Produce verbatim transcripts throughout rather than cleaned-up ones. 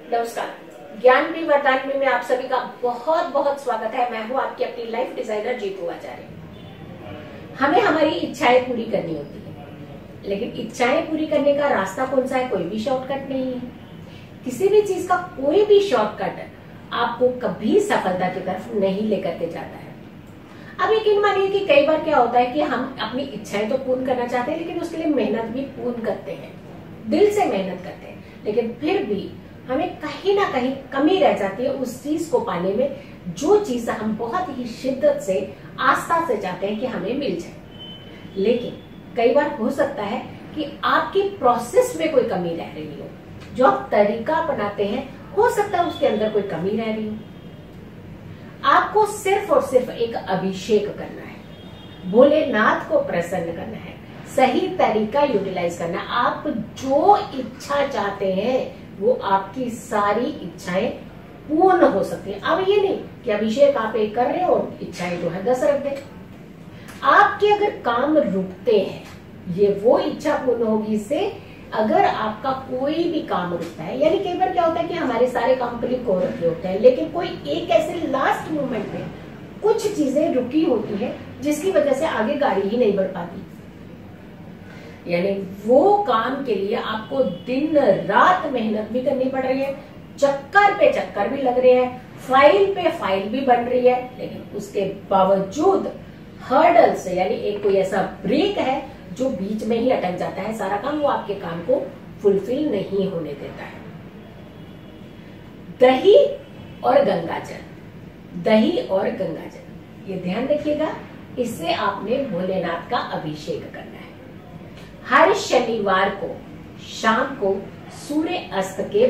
नमस्कार। ज्ञान भी वरदान में आप सभी का बहुत बहुत स्वागत है। मैं हूं आपकी अपनी लाइफ डिजाइनर जीतू आचार्य। हमें हमारी इच्छाएं पूरी करनी होती है, लेकिन इच्छाएं पूरी करने का रास्ता कौन सा है? कोई भी शॉर्टकट नहीं है। किसी भी चीज का कोई भी शॉर्टकट आपको कभी सफलता की तरफ नहीं लेकर के जाता है। अब यकीन मानिए कि कई बार क्या होता है कि हम अपनी इच्छाएं तो पूर्ण करना चाहते हैं, लेकिन उसके लिए मेहनत भी पूर्ण करते हैं, दिल से मेहनत करते हैं, लेकिन फिर भी हमें कहीं ना कहीं कमी रह जाती है उस चीज को पाने में, जो चीज हम बहुत ही शिद्दत से आस्था से चाहते हैं कि हमें मिल जाए। लेकिन कई बार हो सकता है कि आपकी प्रोसेस में कोई कमी रह रही हो, जो आप तरीका अपनाते हैं हो सकता है उसके अंदर कोई कमी रह रही हो। आपको सिर्फ और सिर्फ एक अभिषेक करना है, भोलेनाथ को प्रसन्न करना है, सही तरीका यूटिलाइज करना है। आप जो इच्छा चाहते हैं वो आपकी सारी इच्छाएं पूर्ण हो सकती है। अब ये नहीं कि अभिषेक आप एक कर रहे हो और इच्छाएं जो है दस रख दे। आपके अगर काम रुकते हैं, ये वो इच्छा पूर्ण होगी इससे अगर आपका कोई भी काम रुकता है। यानी कई बार क्या होता है कि हमारे सारे काम क्लिक हो रखे होते हैं, लेकिन कोई एक ऐसे लास्ट मोमेंट में कुछ चीजें रुकी होती है जिसकी वजह से आगे गाड़ी ही नहीं बढ़ पाती। यानी वो काम के लिए आपको दिन रात मेहनत भी करनी पड़ रही है, चक्कर पे चक्कर भी लग रहे हैं, फाइल पे फाइल भी बन रही है, लेकिन उसके बावजूद हर्डल से यानी एक कोई ऐसा ब्रेक है जो बीच में ही अटक जाता है सारा काम, वो आपके काम को फुलफिल नहीं होने देता है। दही और गंगाजल, दही और गंगाजल, ये ध्यान रखिएगा। इससे आपने भोलेनाथ का अभिषेक करना है। हर शनिवार को शाम को सूर्य अस्त के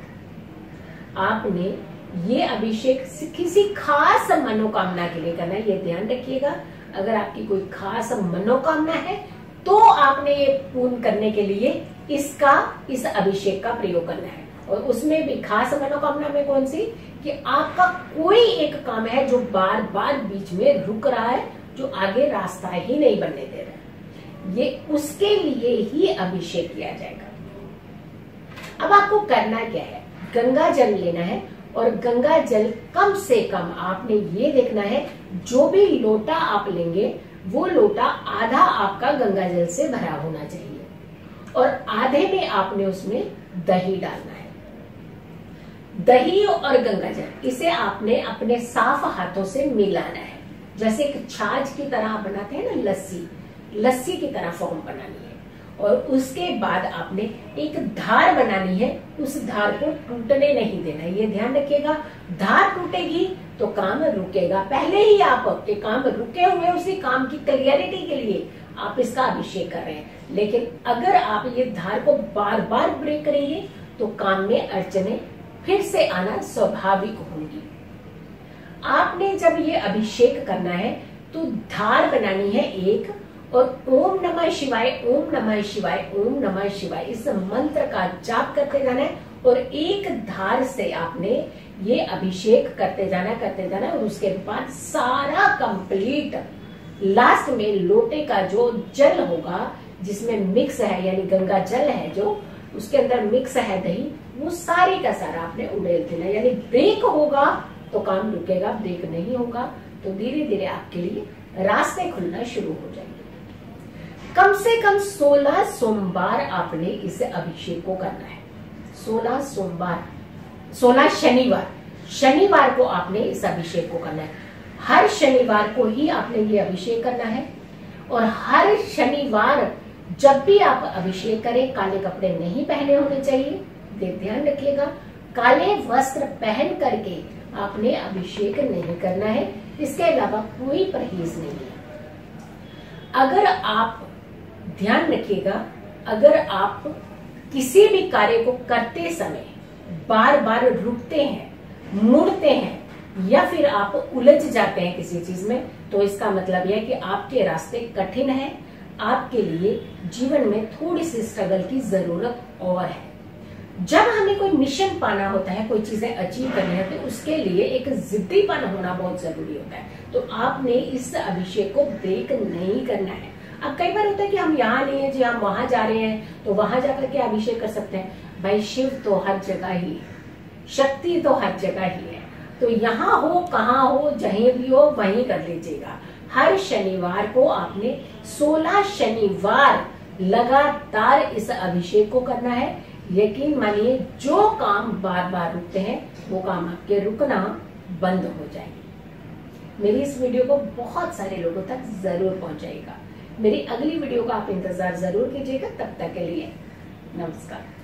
बाद आपने ये अभिषेक किसी खास मनोकामना के लिए करना है। ये ध्यान रखिएगा, अगर आपकी कोई खास मनोकामना है तो आपने ये पूर्ण करने के लिए इसका इस अभिषेक का प्रयोग करना है। और उसमें भी खास मनोकामना में कौन सी? कि आपका कोई एक काम है जो बार बार बीच में रुक रहा है, जो आगे रास्ता ही नहीं बनने दे रहा है, ये उसके लिए ही अभिषेक किया जाएगा। अब आपको करना क्या है? गंगा जल लेना है और गंगा जल कम से कम आपने ये देखना है, जो भी लोटा आप लेंगे वो लोटा आधा आपका गंगा जल से भरा होना चाहिए और आधे में आपने उसमें दही डालना है। दही और गंगा जल इसे आपने अपने साफ हाथों से मिलाना है, जैसे एक छाछ की तरह आप बनाते हैं ना, लस्सी लस्सी की तरह फॉर्म बनानी है। और उसके बाद आपने एक धार बनानी है, उस धार को टूटने नहीं देना है। ये ध्यान रखिएगा, धार टूटेगी तो काम रुकेगा। पहले ही आपके काम रुके हुए, उसी काम की क्लियरिटी के लिए आप इसका अभिषेक कर रहे हैं, लेकिन अगर आप ये धार को बार बार ब्रेक करेंगे तो काम में अड़चने फिर से आना स्वाभाविक होंगी। आपने जब ये अभिषेक करना है तो धार बनानी है एक, और ओम नमः शिवाय ओम नमः शिवाय ओम नमः शिवाय इस मंत्र का जाप करते जाना है और एक धार से आपने ये अभिषेक करते जाना करते जाना और उसके बाद सारा कंप्लीट लास्ट में लोटे का जो जल होगा जिसमें मिक्स है, यानी गंगा जल है जो उसके अंदर मिक्स है दही, वो सारी का सारा आपने उड़ेल देना। यानी ब्रेक होगा तो काम रुकेगा, ब्रेक नहीं होगा तो धीरे धीरे आपके लिए रास्ते खुलना शुरू हो जाएंगे। कम से कम सोलह सोमवार आपने इस अभिषेक को करना है। सोलह सोमवार, सोलह शनिवार, शनिवार को आपने इस अभिषेक को करना है। हर शनिवार को ही आपने ये अभिषेक करना है और हर शनिवार जब भी आप अभिषेक करें काले कपड़े नहीं पहने होने चाहिए। ध्यान रखिएगा, काले वस्त्र पहन करके आपने अभिषेक नहीं करना है, इसके अलावा कोई परहेज नहीं है। अगर आप ध्यान रखिएगा, अगर आप किसी भी कार्य को करते समय बार बार रुकते हैं, मुड़ते हैं या फिर आप उलझ जाते हैं किसी चीज में, तो इसका मतलब यह है कि आपके रास्ते कठिन हैं, आपके लिए जीवन में थोड़ी सी स्ट्रगल की जरूरत और है। जब हमें कोई मिशन पाना होता है, कोई चीजें अचीव करनी होती है, उसके लिए एक जिद्दीपन होना बहुत जरूरी होता है। तो आपने इस अभिषेक को ब्रेक नहीं करना है। अब कई बार होता है कि हम यहाँ नहीं है जी, हम वहां जा रहे हैं तो वहां जाकर के अभिषेक कर सकते हैं। भाई शिव तो हर जगह ही, शक्ति तो हर जगह ही है। तो यहाँ हो, कहाँ हो, जहीं भी हो, वहीं कर लीजिएगा। हर शनिवार को आपने सोलह शनिवार लगातार इस अभिषेक को करना है। यकीन मानिए, जो काम बार बार रुकते हैं वो काम आपके रुकना बंद हो जाएंगे। मेरी इस वीडियो को बहुत सारे लोगों तक जरूर पहुंचाइएगा। मेरी अगली वीडियो का आप इंतजार जरूर कीजिएगा। तब तक के लिए नमस्कार।